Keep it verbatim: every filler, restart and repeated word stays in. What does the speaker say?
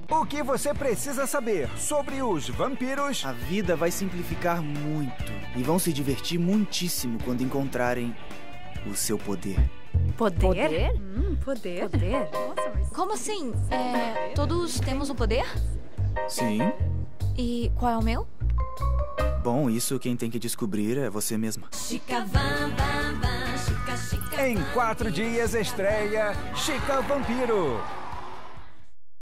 O que você precisa saber sobre os vampiros? A vida vai simplificar muito e vão se divertir muitíssimo quando encontrarem o seu poder. Poder? Poder? Hum, poder. Poder? Nossa, mas... Como assim? É, todos temos um poder? Sim. E qual é o meu? Bom, isso quem tem que descobrir é você mesma. Em quatro dias estreia Chica Vampiro.